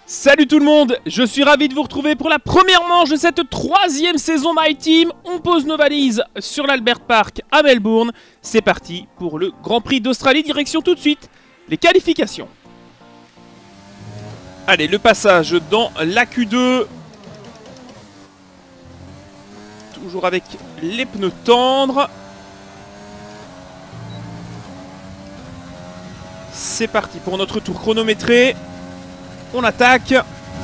Salut tout le monde, je suis ravi de vous retrouver pour la première manche de cette troisième saison My Team. On pose nos valises sur l'Albert Park à Melbourne. C'est parti pour le Grand Prix d'Australie, direction tout de suite les qualifications. Allez, le passage dans la Q2. Toujours avec les pneus tendres. C'est parti pour notre tour chronométré. On attaque.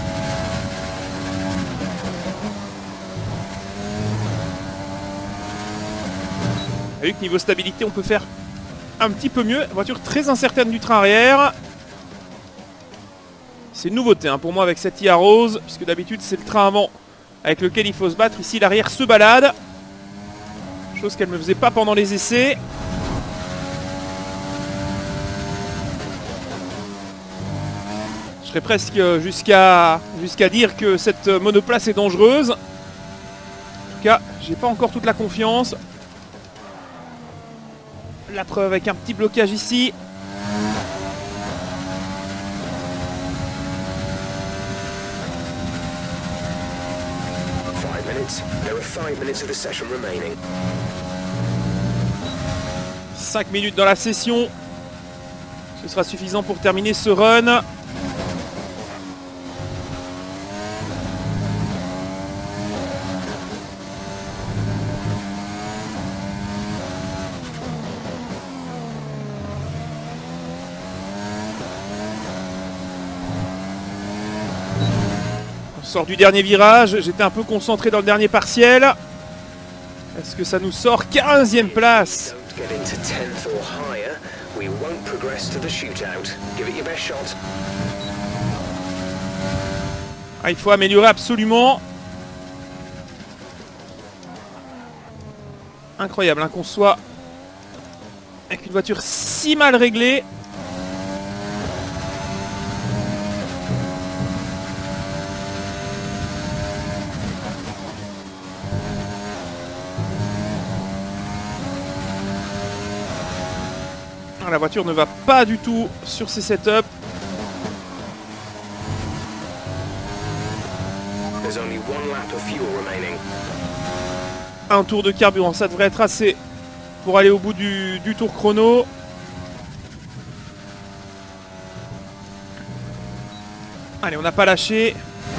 Vu que niveau stabilité, on peut faire un petit peu mieux. Voiture très incertaine du train arrière. C'est une nouveauté hein, pour moi avec cette IA Rose, puisque d'habitude c'est le train avant avec lequel il faut se battre. Ici l'arrière se balade. Chose qu'elle ne me faisait pas pendant les essais. Je serais presque jusqu'à dire que cette monoplace est dangereuse. En tout cas, j'ai pas encore toute la confiance. La preuve avec un petit blocage ici. There are 5 minutes of the session remaining. 5 minutes dans la session. Ce sera suffisant pour terminer ce run. On sort du dernier virage, j'étais un peu concentré dans le dernier partiel. Est-ce que ça nous sort 15e place? Ah, il faut améliorer absolument. Incroyable hein, qu'on soit avec une voiture si mal réglée. La voiture ne va pas du tout sur ses setups. Un tour de carburant, ça devrait être assez pour aller au bout du tour chrono. Allez, on n'a pas lâché.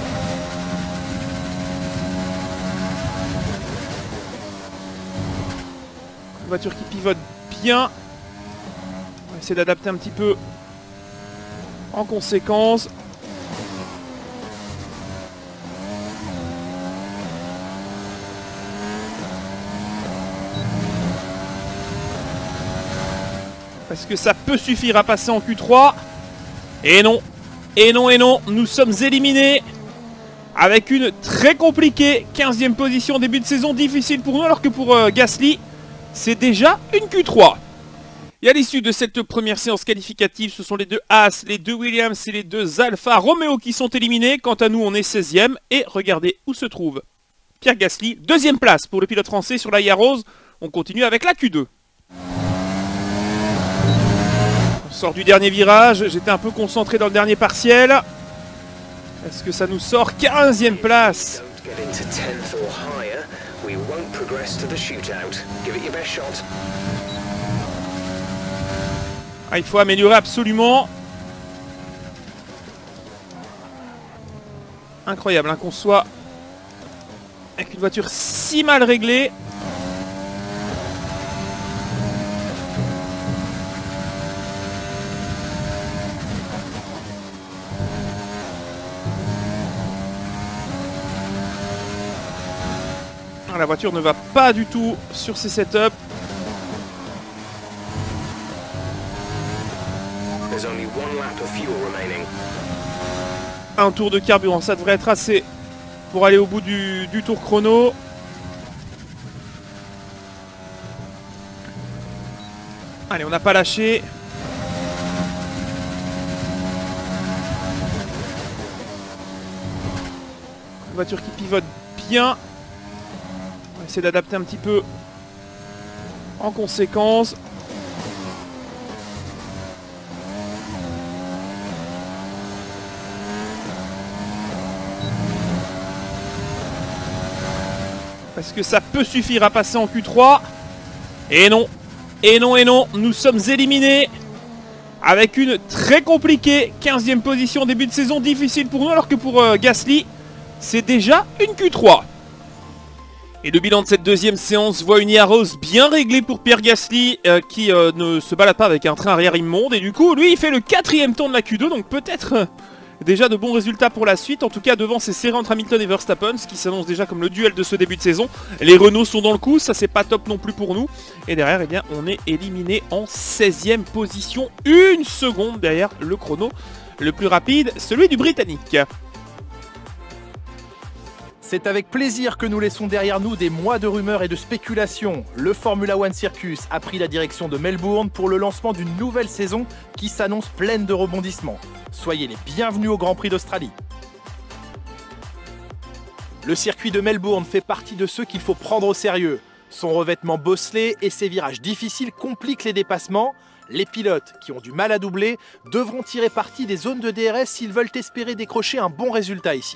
Une voiture qui pivote bien. On va essayer d'adapter un petit peu en conséquence. Est-ce que ça peut suffire à passer en Q3? Et non, et non, et non, nous sommes éliminés avec une très compliquée 15e position, début de saison difficile pour nous, alors que pour Gasly, c'est déjà une Q3. Et à l'issue de cette première séance qualificative, ce sont les deux Haas, les deux Williams et les deux Alfa Romeo qui sont éliminés. Quant à nous, on est 16e. Et regardez où se trouve Pierre Gasly. 2e place pour le pilote français sur la IA Rose. On continue avec la Q2. On sort du dernier virage. J'étais un peu concentré dans le dernier partiel. Est-ce que ça nous sort 15e place? Ah, il faut améliorer absolument. Incroyable hein, qu'on soit avec une voiture si mal réglée. La voiture ne va pas du tout sur ses setups. Un tour de carburant, ça devrait être assez pour aller au bout du tour chrono. Allez, on n'a pas lâché. Une voiture qui pivote bien. On va essayer d'adapter un petit peu en conséquence. parce que ça peut suffire à passer en Q3. Et non, et non, et non, nous sommes éliminés avec une très compliquée 15e position, début de saison difficile pour nous, alors que pour Gasly, c'est déjà une Q3. Et le bilan de cette deuxième séance voit une Yaros bien réglée pour Pierre Gasly, qui ne se balade pas avec un train arrière immonde. Et du coup, lui, il fait le 4e tour de la Q2, donc peut-être déjà de bons résultats pour la suite. En tout cas, devant, c'est serré entre Hamilton et Verstappen, ce qui s'annonce déjà comme le duel de ce début de saison. Les Renault sont dans le coup, ça c'est pas top non plus pour nous. Et derrière, eh bien, on est éliminé en 16e position, 1 seconde derrière le chrono le plus rapide, celui du Britannique. C'est avec plaisir que nous laissons derrière nous des mois de rumeurs et de spéculations. Le Formula One Circus a pris la direction de Melbourne pour le lancement d'une nouvelle saison qui s'annonce pleine de rebondissements. Soyez les bienvenus au Grand Prix d'Australie. Le circuit de Melbourne fait partie de ceux qu'il faut prendre au sérieux. Son revêtement bosselé et ses virages difficiles compliquent les dépassements. Les pilotes, qui ont du mal à doubler, devront tirer parti des zones de DRS s'ils veulent espérer décrocher un bon résultat ici.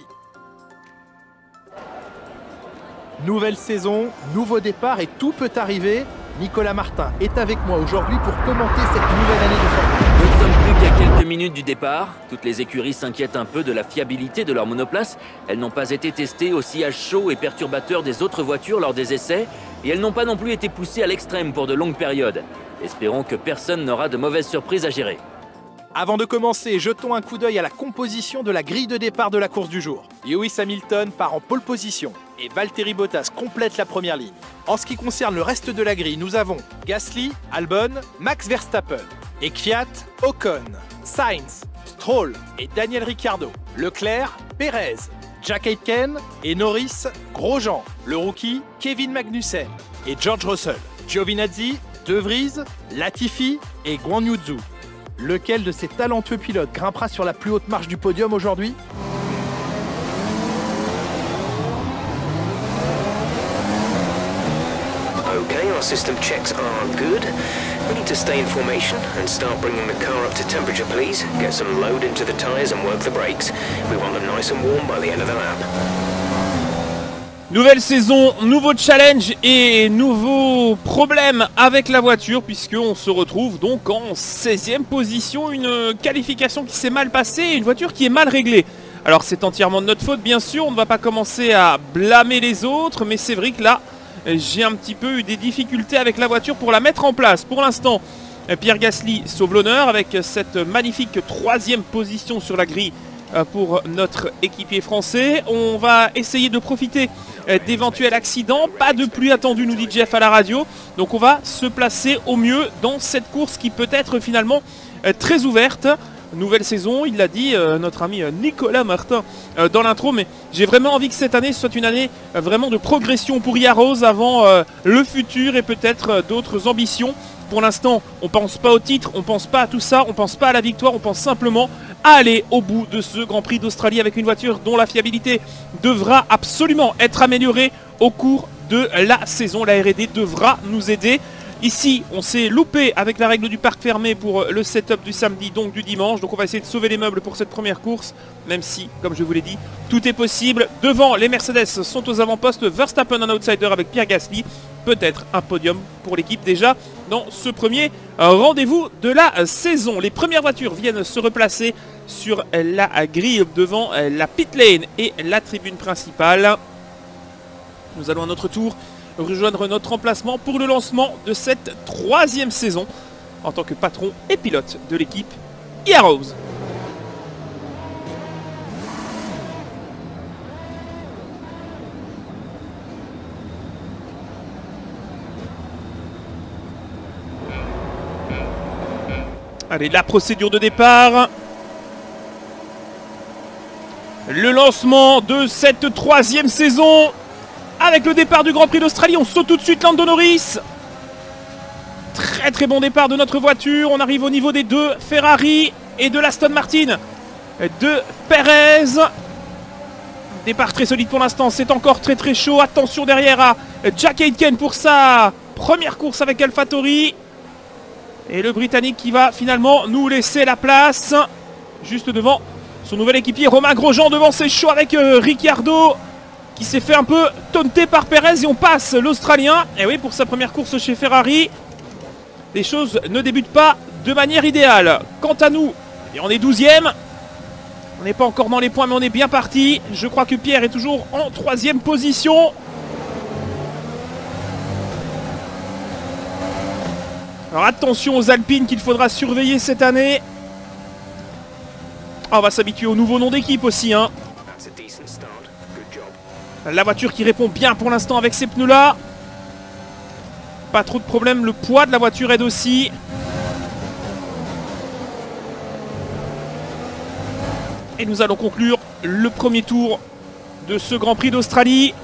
Nouvelle saison, nouveau départ et tout peut arriver. Nicolas Martin est avec moi aujourd'hui pour commenter cette nouvelle année de Formule 1. Nous ne sommes plus qu'à quelques minutes du départ. Toutes les écuries s'inquiètent un peu de la fiabilité de leur monoplace. Elles n'ont pas été testées au sillage chaud et perturbateur des autres voitures lors des essais. Et elles n'ont pas non plus été poussées à l'extrême pour de longues périodes. Espérons que personne n'aura de mauvaises surprises à gérer. Avant de commencer, jetons un coup d'œil à la composition de la grille de départ de la course du jour. Lewis Hamilton part en pole position et Valtteri Bottas complète la première ligne. En ce qui concerne le reste de la grille, nous avons Gasly, Albon, Max Verstappen, et Kvyat, Ocon, Sainz, Stroll et Daniel Ricciardo, Leclerc, Perez, Jack Aitken et Norris, Grosjean, le rookie Kevin Magnussen et George Russell, Giovinazzi, De Vries, Latifi et Guan Yu Zhou. Lequel de ces talentueux pilotes grimpera sur la plus haute marche du podium aujourd'hui ? Okay, our system checks are good. We need to stay in formation and start bringing the car up to temperature, please. Get some load into the tyres and work the brakes. We want them nice and warm by the end of the lap. Nouvelle saison, nouveau challenge et nouveau problème avec la voiture, puisqu'on se retrouve donc en 16e position, une qualification qui s'est mal passée, une voiture qui est mal réglée. Alors c'est entièrement de notre faute bien sûr, on ne va pas commencer à blâmer les autres, mais c'est vrai que là j'ai un petit peu eu des difficultés avec la voiture pour la mettre en place. Pour l'instant, Pierre Gasly sauve l'honneur avec cette magnifique 3e position sur la grille pour notre équipier français. On va essayer de profiter d'éventuels accidents. Pas de pluie attendue, nous dit Jeff à la radio. Donc on va se placer au mieux dans cette course qui peut être finalement très ouverte. Nouvelle saison, il l'a dit notre ami Nicolas Martin dans l'intro, mais j'ai vraiment envie que cette année soit une année vraiment de progression pour Yaros avant le futur et peut-être d'autres ambitions. Pour l'instant, on pense pas au titre, on pense pas à tout ça, on pense pas à la victoire, on pense simplement à aller au bout de ce Grand Prix d'Australie avec une voiture dont la fiabilité devra absolument être améliorée au cours de la saison. La R&D devra nous aider. Ici, on s'est loupé avec la règle du parc fermé pour le setup du samedi, donc du dimanche. Donc on va essayer de sauver les meubles pour cette première course, même si, comme je vous l'ai dit, tout est possible. Devant, les Mercedes sont aux avant-postes. Verstappen en outsider avec Pierre Gasly. Peut-être un podium pour l'équipe déjà dans ce premier rendez-vous de la saison. Les premières voitures viennent se replacer sur la grille devant la pit lane et la tribune principale. Nous allons à notre tour rejoindre notre emplacement pour le lancement de cette 3e saison en tant que patron et pilote de l'équipe Yaros. Allez, la procédure de départ. Le lancement de cette 3e saison. Avec le départ du Grand Prix d'Australie, on saute tout de suite Lando Norris. Très très bon départ de notre voiture. On arrive au niveau des deux Ferrari et de l'Aston Martin de Perez. Départ très solide pour l'instant, c'est encore très très chaud. Attention derrière à Jack Aitken pour sa première course avec AlphaTauri. Et le Britannique qui va finalement nous laisser la place. Juste devant son nouvel équipier Romain Grosjean, devant, c'est chaud avec Ricciardo. qui s'est fait un peu taunter par Perez et on passe l'Australien. Et oui, pour sa première course chez Ferrari, les choses ne débutent pas de manière idéale. Quant à nous, eh bien, on est 12e. On n'est pas encore dans les points, mais on est bien parti. Je crois que Pierre est toujours en 3e position. Alors attention aux Alpines qu'il faudra surveiller cette année. On va s'habituer au nouveau nom d'équipe aussi, hein. La voiture qui répond bien pour l'instant avec ces pneus-là. Pas trop de problème, le poids de la voiture aide aussi. Et nous allons conclure le premier tour de ce Grand Prix d'Australie.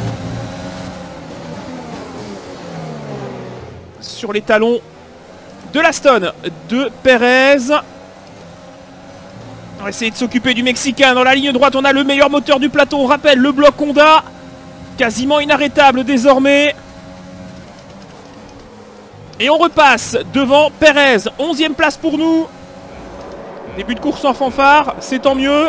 Sur les talons de l'Aston de Perez. On va essayer de s'occuper du Mexicain. Dans la ligne droite, on a le meilleur moteur du plateau. On rappelle le bloc Honda. Quasiment inarrêtable désormais. Et on repasse devant Perez. 11e place pour nous. Début de course en fanfare, c'est tant mieux.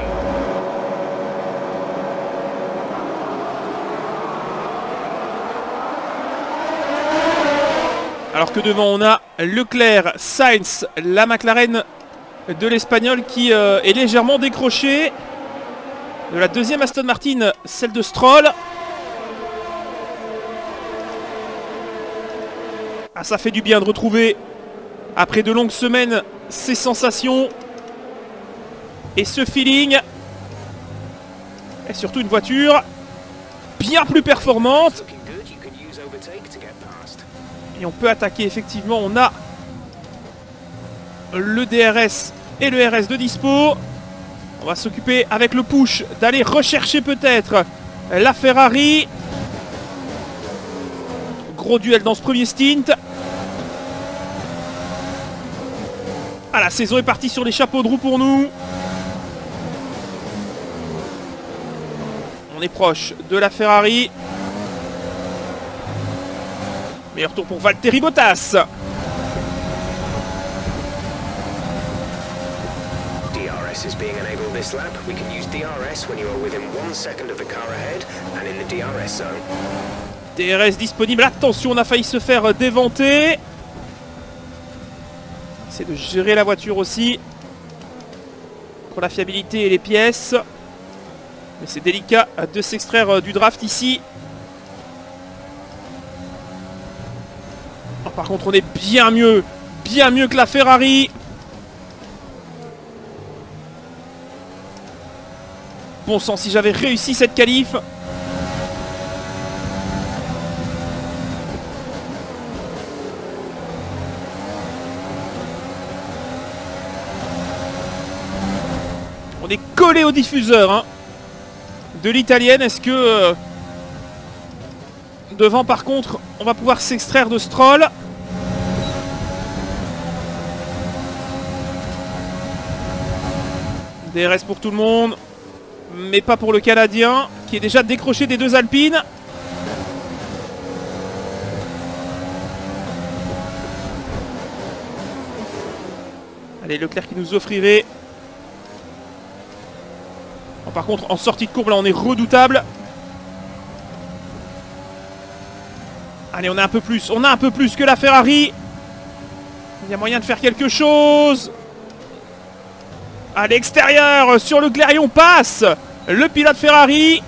Alors que devant on a Leclerc, Sainz, la McLaren de l'Espagnol qui est légèrement décrochée. De la deuxième Aston Martin, celle de Stroll. Ah, ça fait du bien de retrouver, après de longues semaines, ces sensations et ce feeling. Et surtout une voiture bien plus performante. Et on peut attaquer effectivement. On a le DRS et le RS de dispo. On va s'occuper avec le push d'aller rechercher peut-être la Ferrari. Gros duel dans ce premier stint. Ah, la saison est partie sur les chapeaux de roue pour nous. On est proche de la Ferrari. Meilleur tour pour Valtteri Bottas. DRS is being enabled this lap. We can use DRS when you are within 1 second of the car ahead and in the DRS zone. DRS disponible. Attention, on a failli se faire déventer. C'est de gérer la voiture aussi pour la fiabilité et les pièces. Mais c'est délicat de s'extraire du draft ici. Oh, par contre, on est bien mieux que la Ferrari. Bon sang, si j'avais réussi cette qualif. On est collé au diffuseur, hein, de l'italienne. Est-ce que devant par contre on va pouvoir s'extraire de Stroll? DRS pour tout le monde, mais pas pour le Canadien qui est déjà décroché des deux Alpines. Allez, Leclerc qui nous offrirait. Par contre, en sortie de courbe, là, on est redoutable. Allez, on a un peu plus. On a un peu plus que la Ferrari. Il y a moyen de faire quelque chose. À l'extérieur, sur le clairion, passe le pilote Ferrari.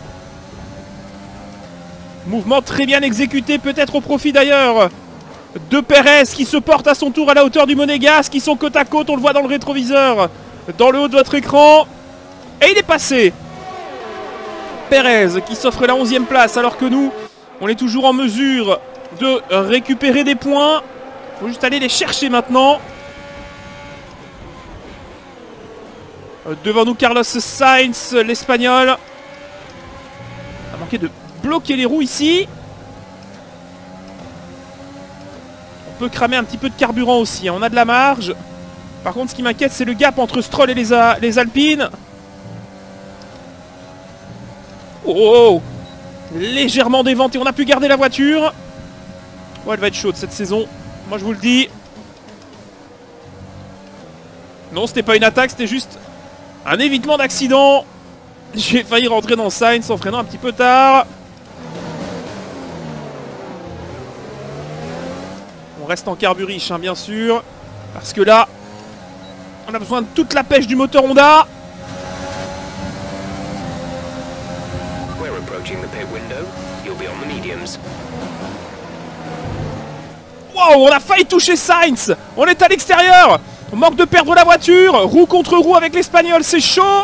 Mouvement très bien exécuté, peut-être au profit d'ailleurs de Perez, qui se porte à son tour à la hauteur du Monégasque, qui sont côte à côte. On le voit dans le rétroviseur, dans le haut de votre écran. Et il est passé. Perez qui s'offre la 11e place alors que nous, on est toujours en mesure de récupérer des points. Il faut juste aller les chercher maintenant. Devant nous, Carlos Sainz, l'Espagnol. On a manqué de bloquer les roues ici. On peut cramer un petit peu de carburant aussi, hein. On a de la marge. Par contre, ce qui m'inquiète, c'est le gap entre Stroll et les Alpines. Oh, légèrement déventé. On a pu garder la voiture. Ouais, elle va être chaude cette saison. Moi, je vous le dis. Non, c'était pas une attaque, c'était juste un évitement d'accident. J'ai failli rentrer dans Sainz en freinant un petit peu tard. On reste en carburriche, hein, bien sûr. Parce que là, on a besoin de toute la pêche du moteur Honda. We're approaching the pit window. You'll be on the mediums. Wow, on a failli toucher Sainz. On est à l'extérieur. On manque de perdre la voiture. Roue contre roue avec l'Espagnol, c'est chaud.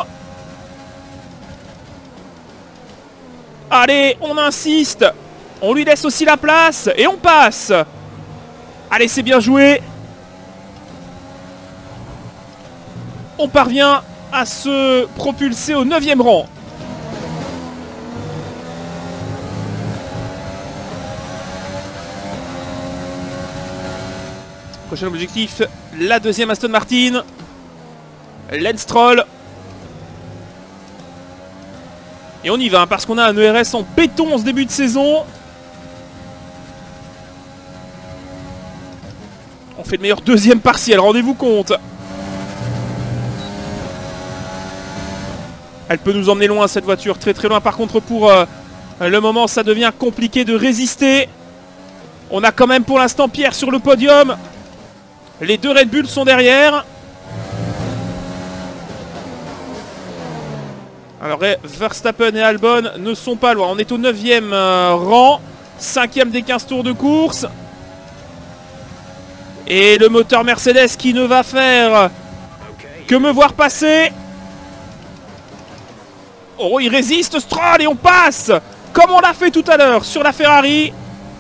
Allez, on insiste. On lui laisse aussi la place. Et on passe. Allez, c'est bien joué. On parvient à se propulser au 9e rang. Prochain objectif, la 2e Aston Martin. Lance Stroll. Et on y va, hein, parce qu'on a un ERS en béton en ce début de saison. On fait le meilleur 2e partiel, rendez-vous compte. Elle peut nous emmener loin, cette voiture, très très loin. Par contre, pour le moment, ça devient compliqué de résister. On a quand même pour l'instant Pierre sur le podium. Les 2 Red Bull sont derrière. Alors Verstappen et Albon ne sont pas loin. On est au 9e rang. 5e des 15 tours de course. Et le moteur Mercedes qui ne va faire que me voir passer. Oh, il résiste Stroll et on passe comme on l'a fait tout à l'heure sur la Ferrari.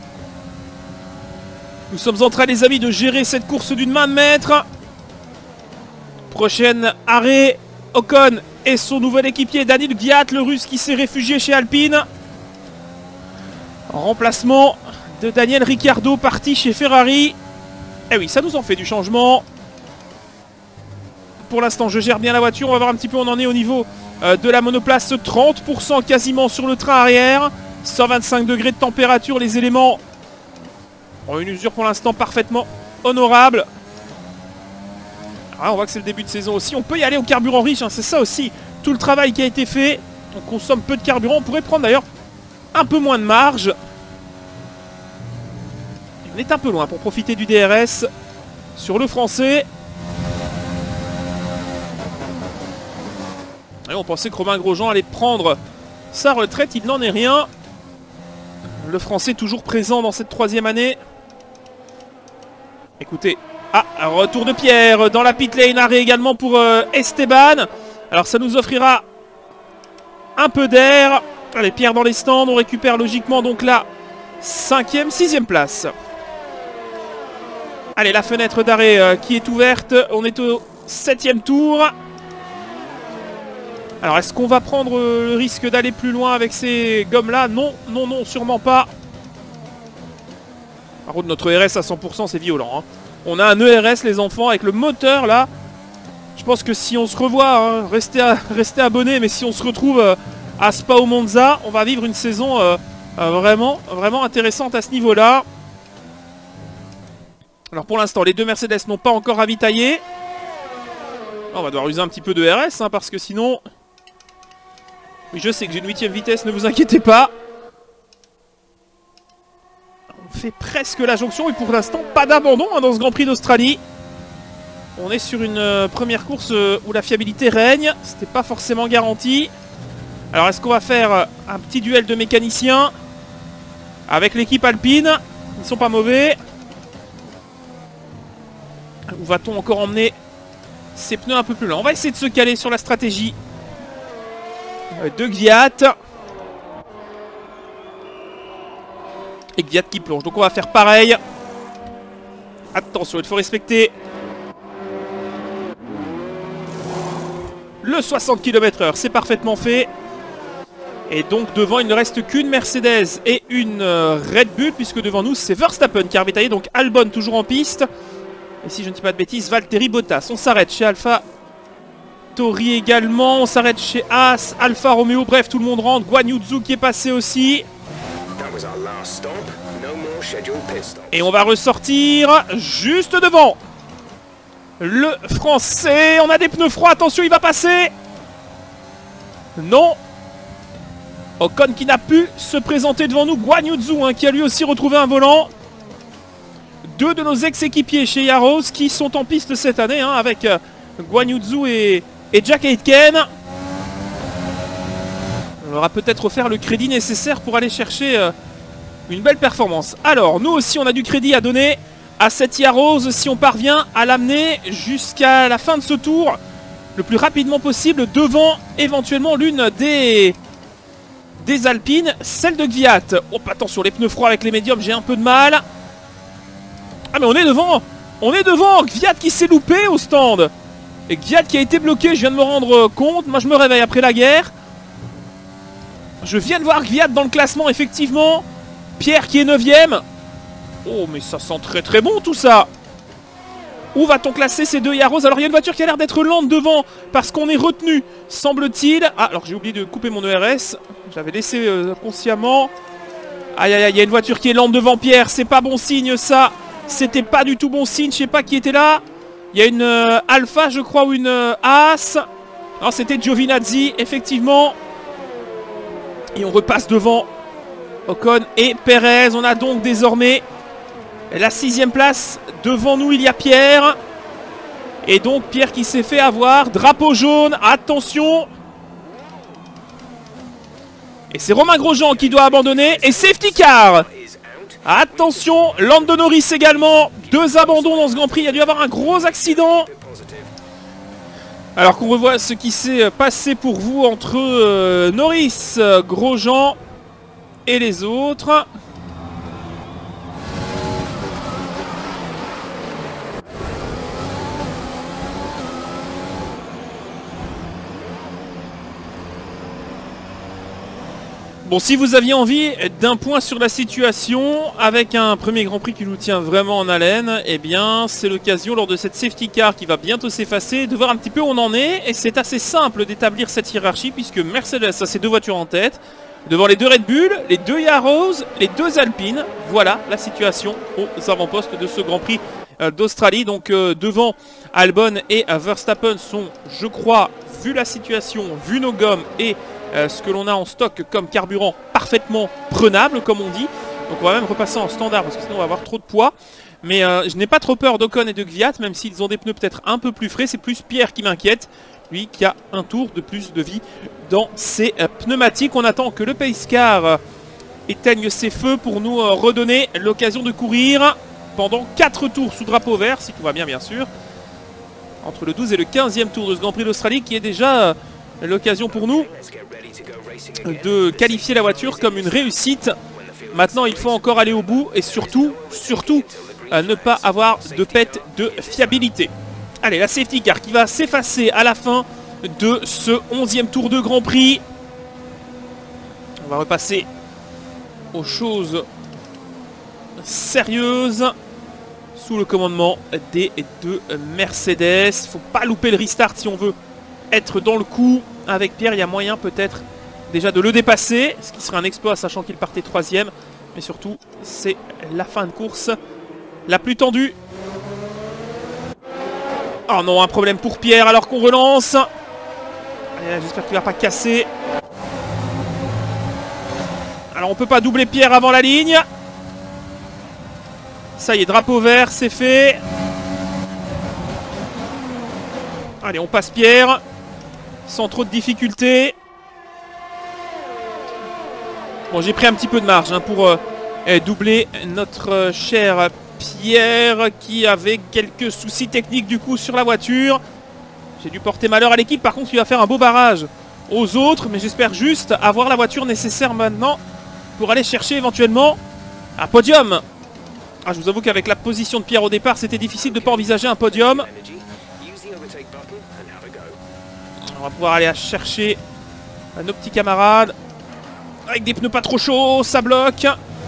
Nous sommes en train, les amis, de gérer cette course d'une main de maître. Prochain arrêt, Ocon et son nouvel équipier Daniil Kvyat, le russe qui s'est réfugié chez Alpine. En remplacement de Daniel Ricciardo, parti chez Ferrari. Eh oui, ça nous en fait du changement. Pour l'instant, je gère bien la voiture. On va voir un petit peu où on en est au niveau de la monoplace. 30% quasiment sur le train arrière. 125 degrés de température, les éléments ont une usure pour l'instant parfaitement honorable. Ah, on voit que c'est le début de saison aussi. On peut y aller au carburant riche, hein, c'est ça aussi. Tout le travail qui a été fait. On consomme peu de carburant. On pourrait prendre d'ailleurs un peu moins de marge. On est un peu loin pour profiter du DRS sur le français. Et on pensait que Romain Grosjean allait prendre sa retraite. Il n'en est rien. Le français toujours présent dans cette 3e année. Écoutez, un retour de Pierre dans la pit lane, arrêt également pour Esteban. Alors ça nous offrira un peu d'air. Allez, Pierre dans les stands, on récupère logiquement donc la 5e, 6e place. Allez, la fenêtre d'arrêt qui est ouverte, on est au 7e tour. Alors est-ce qu'on va prendre le risque d'aller plus loin avec ces gommes là? Non, non, non, sûrement pas. Par contre, notre ERS à 100%, c'est violent. Hein. On a un ERS, les enfants, avec le moteur, là. Je pense que si on se revoit, hein, restez abonnés, mais si on se retrouve à Spa au Monza, on va vivre une saison vraiment, vraiment intéressante à ce niveau-là. Alors pour l'instant, les 2 Mercedes n'ont pas encore ravitaillé. On va devoir user un petit peu de ERS, hein, parce que sinon... Oui, je sais que j'ai une 8e vitesse, ne vous inquiétez pas. On fait presque la jonction et pour l'instant pas d'abandon hein, dans ce Grand Prix d'Australie. On est sur une première course où la fiabilité règne. C'était pas forcément garanti. Alors est-ce qu'on va faire un petit duel de mécaniciens avec l'équipe Alpine? Ils ne sont pas mauvais. Ou va-t-on encore emmener ces pneus un peu plus loin? On va essayer de se caler sur la stratégie de Kvyat. Et Kvyat qui plonge. Donc on va faire pareil. Attention, il faut respecter le 60 km/h. C'est parfaitement fait. Et donc devant, il ne reste qu'une Mercedes et une Red Bull. Puisque devant nous, c'est Verstappen qui a ravitaillé. Donc Albon toujours en piste. Et si je ne dis pas de bêtises, Valtteri Bottas. On s'arrête chez Alpha Tauri également. On s'arrête chez Haas, Alfa Romeo. Bref, tout le monde rentre. Guan Yu Zhou qui est passé aussi. Et on va ressortir juste devant le français. On a des pneus froids. Attention, il va passer. Non, Ocon qui n'a pu se présenter devant nous. Guan Yu Zhou, hein, qui a lui aussi retrouvé un volant. Deux de nos ex-équipiers chez Yaros qui sont en piste cette année, hein, avec Guan Yu Zhou et Jack Aitken. On leur a peut-être offert le crédit nécessaire pour aller chercher une belle performance. Alors, nous aussi, on a du crédit à donner à cette Yaros si on parvient à l'amener jusqu'à la fin de ce tour le plus rapidement possible devant éventuellement l'une des Alpines, celle de Gviat. Oh, attention, les pneus froids avec les médiums, j'ai un peu de mal. Ah, mais on est devant Gviat qui s'est loupé au stand. Et Gviat qui a été bloqué, je viens de me rendre compte. Moi, je me réveille après la guerre. Je viens de voir Gviat dans le classement, effectivement. Pierre qui est 9ème. Oh, mais ça sent très très bon tout ça. Où va-t-on classer ces deux Yaros? Alors, il y a une voiture qui a l'air d'être lente devant parce qu'on est retenu, semble-t-il. Ah, alors j'ai oublié de couper mon ERS. J'avais laissé consciemment. Aïe, aïe, aïe, il y a une voiture qui est lente devant Pierre. C'est pas bon signe, ça. C'était pas du tout bon signe. Je sais pas qui était là. Il y a une Alpha, je crois, ou une As. Non, c'était Giovinazzi, effectivement. Et on repasse devant Ocon et Perez. On a donc désormais la 6ème place. Devant nous, il y a Pierre. Et donc, Pierre qui s'est fait avoir. Drapeau jaune. Attention. Et c'est Romain Grosjean qui doit abandonner. Et safety car. Attention. Lando Norris également. 2 abandons dans ce Grand Prix. Il y a dû y avoir un gros accident. Alors qu'on revoit ce qui s'est passé pour vous entre Norris, Grosjean et les autres. Bon, si vous aviez envie d'un point sur la situation, avec un premier Grand Prix qui nous tient vraiment en haleine, eh bien, c'est l'occasion, lors de cette safety car qui va bientôt s'effacer, de voir un petit peu où on en est. Et c'est assez simple d'établir cette hiérarchie, puisque Mercedes a ses 2 voitures en tête, devant les 2 Red Bull, les 2 Yaros, les 2 Alpines. Voilà la situation aux avant-postes de ce Grand Prix d'Australie. Donc, devant Albon et Verstappen sont, je crois, vu la situation, vu nos gommes et ce que l'on a en stock comme carburant parfaitement prenable, comme on dit. Donc on va même repasser en standard parce que sinon on va avoir trop de poids. Mais je n'ai pas trop peur d'Ocon et de Gviat, même s'ils ont des pneus peut-être un peu plus frais. C'est plus Pierre qui m'inquiète, lui qui a un tour de plus de vie dans ses pneumatiques. On attend que le pace car éteigne ses feux pour nous redonner l'occasion de courir pendant 4 tours sous drapeau vert, si tout va bien, bien sûr. Entre le 12 et le 15e tour de ce Grand Prix d'Australie qui est déjà l'occasion pour nous de qualifier la voiture comme une réussite. Maintenant, il faut encore aller au bout et surtout ne pas avoir de perte de fiabilité. Allez, la safety car qui va s'effacer à la fin de ce 11e tour de Grand Prix. On va repasser aux choses sérieuses sous le commandement des 2 Mercedes. Faut pas louper le restart si on veut être dans le coup. Avec Pierre, il y a moyen peut-être déjà de le dépasser, ce qui serait un exploit sachant qu'il partait 3e. Mais surtout, c'est la fin de course la plus tendue. Oh non, un problème pour Pierre alors qu'on relance. J'espère qu'il ne va pas casser. Alors on ne peut pas doubler Pierre avant la ligne. Ça y est, drapeau vert, c'est fait. Allez, on passe Pierre sans trop de difficultés. Bon, j'ai pris un petit peu de marge hein, pour doubler notre cher Pierre qui avait quelques soucis techniques du coup sur la voiture. J'ai dû porter malheur à l'équipe. Par contre, il va faire un beau barrage aux autres. Mais j'espère juste avoir la voiture nécessaire maintenant pour aller chercher éventuellement un podium. Ah, je vous avoue qu'avec la position de Pierre au départ, c'était difficile de ne pas envisager un podium. On va pouvoir aller chercher nos petits camarades. Avec des pneus pas trop chauds, ça bloque.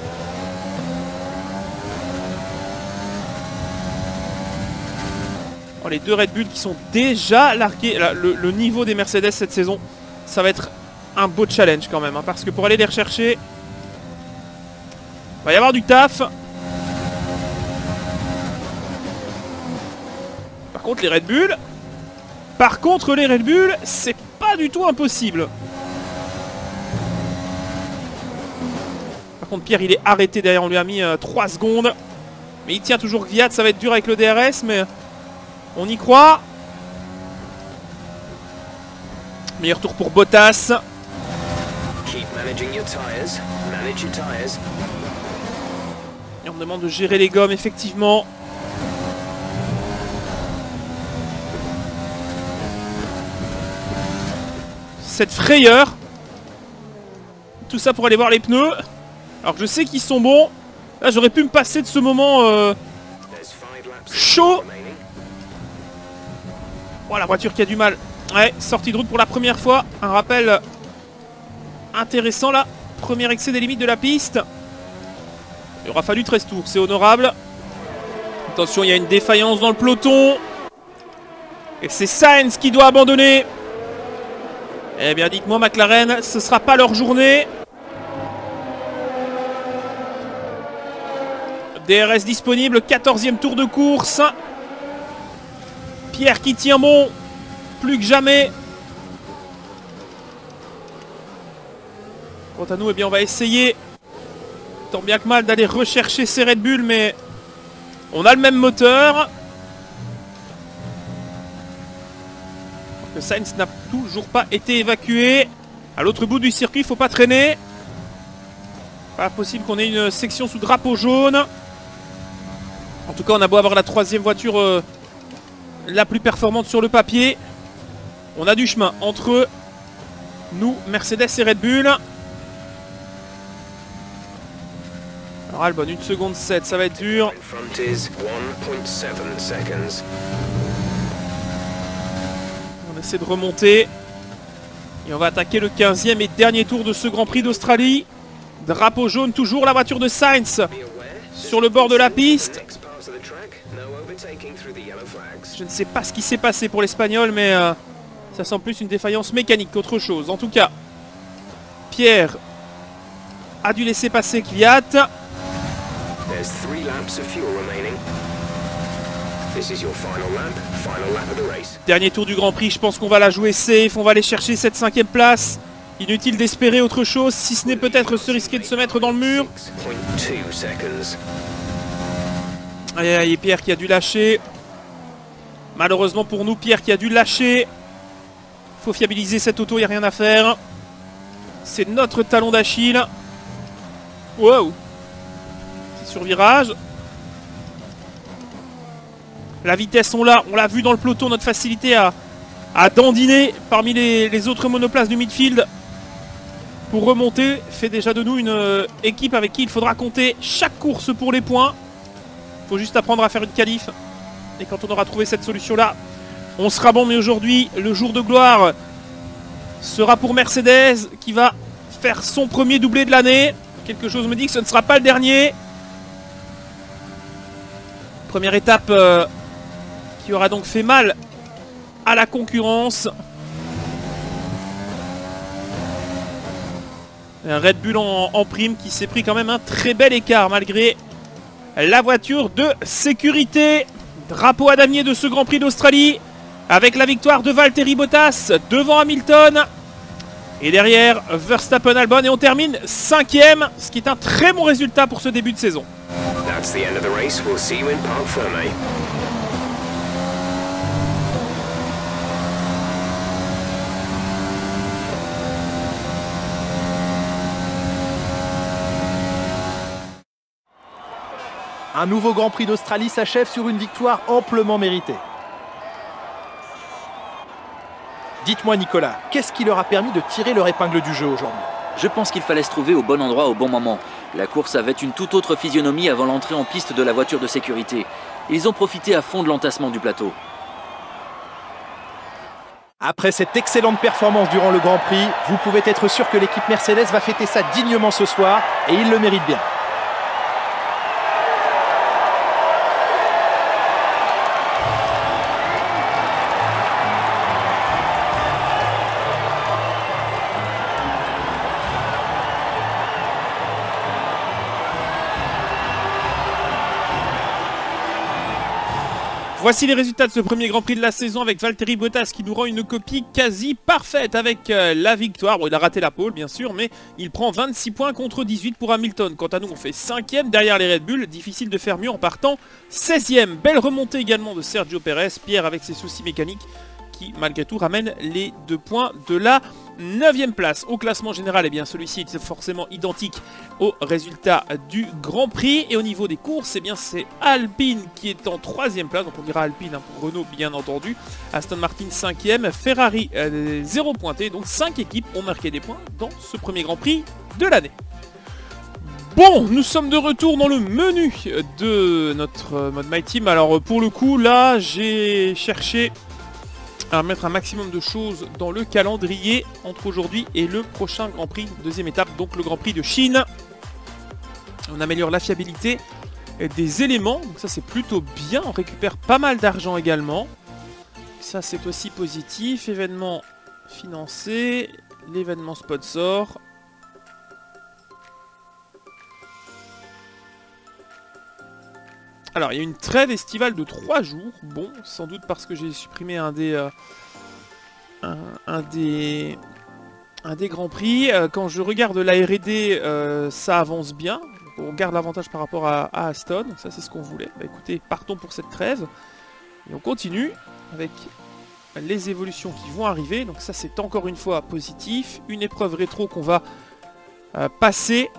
Oh, les 2 Red Bull qui sont déjà largués. Là, le niveau des Mercedes cette saison, ça va être un beau challenge quand même. Hein, parce que pour aller les rechercher, il va y avoir du taf. Par contre, les Red Bull, c'est pas du tout impossible. contre, Pierre, il est arrêté derrière. On lui a mis 3 secondes. Mais il tient toujours Kvyat. Ça va être dur avec le DRS, mais on y croit. Meilleur tour pour Bottas. Keep managing your tires. Manage your tires. Et on me demande de gérer les gommes, effectivement. Cette frayeur. Tout ça pour aller voir les pneus. Alors que je sais qu'ils sont bons. Là, j'aurais pu me passer de ce moment chaud. Voilà, la voiture qui a du mal. Ouais, sortie de route pour la première fois. Un rappel intéressant là. Premier excès des limites de la piste. Il aura fallu 13 tours, c'est honorable. Attention, il y a une défaillance dans le peloton. Et c'est Sainz qui doit abandonner. Eh bien, dites-moi, McLaren, ce ne sera pas leur journée. DRS disponible, 14e tour de course. Pierre qui tient bon, plus que jamais. Quant à nous, eh bien, on va essayer, tant bien que mal, d'aller rechercher ces Red Bull, mais on a le même moteur. Que Sainz n'a toujours pas été évacué. À l'autre bout du circuit, il ne faut pas traîner. Pas possible qu'on ait une section sous drapeau jaune. En tout cas, on a beau avoir la 3e voiture la plus performante sur le papier. On a du chemin entre nous, Mercedes et Red Bull. Alors Albon, 1 seconde 7, ça va être dur. On essaie de remonter. Et on va attaquer le 15e et dernier tour de ce Grand Prix d'Australie. Drapeau jaune, toujours la voiture de Sainz sur le bord de la piste. Je ne sais pas ce qui s'est passé pour l'Espagnol, mais ça semble plus une défaillance mécanique qu'autre chose. En tout cas, Pierre a dû laisser passer Kvyat. Dernier tour du Grand Prix, je pense qu'on va la jouer safe, on va aller chercher cette 5e place. Inutile d'espérer autre chose, si ce n'est peut-être se risquer de se mettre dans le mur. Aïe aïe, Pierre qui a dû lâcher. Malheureusement pour nous, Pierre qui a dû lâcher. Faut fiabiliser cette auto, il n'y a rien à faire. C'est notre talon d'Achille. Wow. Petit survirage. La vitesse, on l'a vu dans le peloton, notre facilité à dandiner parmi les autres monoplaces du midfield. Pour remonter, fait déjà de nous une équipe avec qui il faudra compter chaque course pour les points. Il faut juste apprendre à faire une qualif. Et quand on aura trouvé cette solution-là, on sera bon. Mais aujourd'hui, le jour de gloire sera pour Mercedes qui va faire son premier doublé de l'année. Quelque chose me dit que ce ne sera pas le dernier. Première étape qui aura donc fait mal à la concurrence. Un Red Bull en prime qui s'est pris quand même un très bel écart malgré la voiture de sécurité. Drapeau à damier de ce Grand Prix d'Australie avec la victoire de Valtteri Bottas devant Hamilton. Et derrière Verstappen, Albon, et on termine 5e, ce qui est un très bon résultat pour ce début de saison. That's the end of the race. We'll see you in Parc Fermé. Un nouveau Grand Prix d'Australie s'achève sur une victoire amplement méritée. Dites-moi Nicolas, qu'est-ce qui leur a permis de tirer leur épingle du jeu aujourd'hui? Je pense qu'il fallait se trouver au bon endroit au bon moment. La course avait une toute autre physionomie avant l'entrée en piste de la voiture de sécurité. Ils ont profité à fond de l'entassement du plateau. Après cette excellente performance durant le Grand Prix, vous pouvez être sûr que l'équipe Mercedes va fêter ça dignement ce soir, et ils le méritent bien. Voici les résultats de ce premier Grand Prix de la saison avec Valtteri Bottas qui nous rend une copie quasi parfaite avec la victoire. Bon, il a raté la pole bien sûr, mais il prend 26 points contre 18 pour Hamilton. Quant à nous, on fait 5e derrière les Red Bull. Difficile de faire mieux en partant 16e. Belle remontée également de Sergio Perez. Pierre avec ses soucis mécaniques qui malgré tout ramène les 2 points de la 9e place. Au classement général, eh bien celui-ci est forcément identique au résultat du Grand Prix. Et au niveau des courses, eh bien c'est Alpine qui est en 3e place. Donc on dira Alpine hein, pour Renault bien entendu. Aston Martin 5e, Ferrari 0 pointé. Donc 5 équipes ont marqué des points dans ce premier Grand Prix de l'année. Bon, nous sommes de retour dans le menu de notre mode My Team. Alors pour le coup, là j'ai cherché à mettre un maximum de choses dans le calendrier entre aujourd'hui et le prochain Grand Prix, deuxième étape, donc le Grand Prix de Chine. On améliore la fiabilité des éléments, donc ça c'est plutôt bien, on récupère pas mal d'argent également. Ça c'est aussi positif, événement financé, l'événement sponsor. Alors, il y a une trêve estivale de 3 jours. Bon, sans doute parce que j'ai supprimé un des Grands Prix. Quand je regarde la R&D, ça avance bien. On garde l'avantage par rapport à Aston. Ça, c'est ce qu'on voulait. Bah, écoutez, partons pour cette trêve. Et on continue avec les évolutions qui vont arriver. Donc ça, c'est encore une fois positif. Une épreuve rétro qu'on va passer.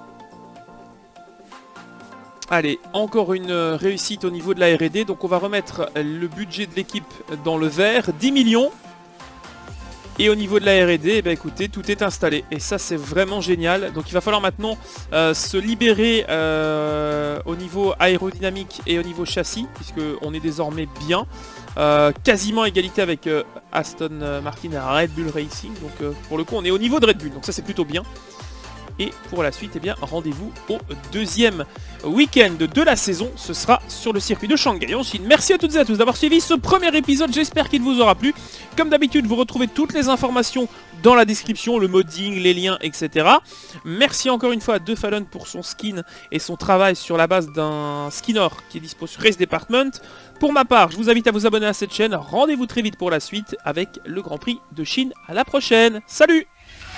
Allez, encore une réussite au niveau de la R&D. Donc on va remettre le budget de l'équipe dans le vert, 10 millions. Et au niveau de la R&D, eh ben, écoutez, tout est installé. Et ça, c'est vraiment génial. Donc il va falloir maintenant se libérer au niveau aérodynamique et au niveau châssis, puisqu'on est désormais bien. Quasiment égalité avec Aston Martin et Red Bull Racing. Donc pour le coup, on est au niveau de Red Bull. Donc ça, c'est plutôt bien. Et pour la suite, eh bien, rendez-vous au deuxième week-end de la saison. Ce sera sur le circuit de Shanghai en Chine. Merci à toutes et à tous d'avoir suivi ce premier épisode. J'espère qu'il vous aura plu. Comme d'habitude, vous retrouvez toutes les informations dans la description, le modding, les liens, etc. Merci encore une fois à DeFallon pour son skin et son travail sur la base d'un skinner qui est dispo sur Race Department. Pour ma part, je vous invite à vous abonner à cette chaîne. Rendez-vous très vite pour la suite avec le Grand Prix de Chine. À la prochaine. Salut!